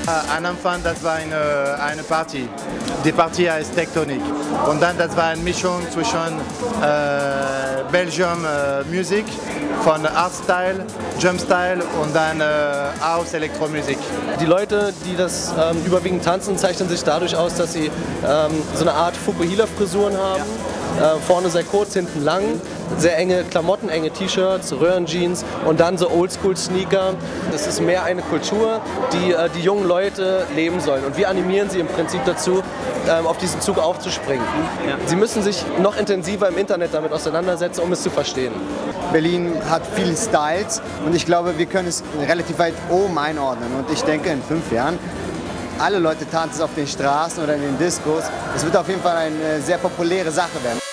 Am Anfang, das war eine Party. Die Party heißt Tektonik. Und dann, das war eine Mischung zwischen Belgium Musik, von Artstyle, Jumpstyle und dann House Elektromusik. Die Leute, die das überwiegend tanzen, zeichnen sich dadurch aus, dass sie so eine Art Fukuhila-Frisuren haben. Vorne sehr kurz, hinten lang, sehr enge Klamotten, enge T-Shirts, Röhrenjeans und dann so Oldschool-Sneaker. Das ist mehr eine Kultur, die die jungen Leute leben sollen. Und wir animieren sie im Prinzip dazu, auf diesen Zug aufzuspringen. Ja. Sie müssen sich noch intensiver im Internet damit auseinandersetzen, um es zu verstehen. Berlin hat viele Styles und ich glaube, wir können es relativ weit oben einordnen. Und ich denke, in 5 Jahren, alle Leute tanzen auf den Straßen oder in den Diskos. Es wird auf jeden Fall eine sehr populäre Sache werden.